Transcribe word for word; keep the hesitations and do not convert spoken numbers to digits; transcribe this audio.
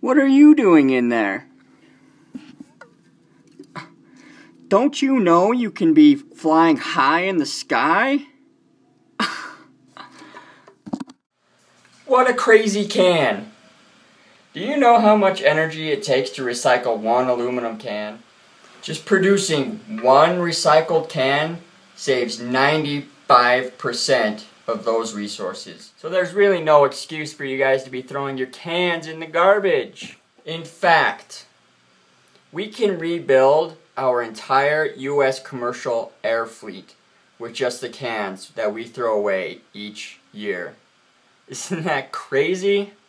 What are you doing in there? Don't you know you can be flying high in the sky? What a crazy can! Do you know how much energy it takes to recycle one aluminum can? Just producing one recycled can saves ninety-five percent of those resources. So there's really no excuse for you guys to be throwing your cans in the garbage. In fact, we can rebuild our entire U S commercial air fleet with just the cans that we throw away each year. Isn't that crazy?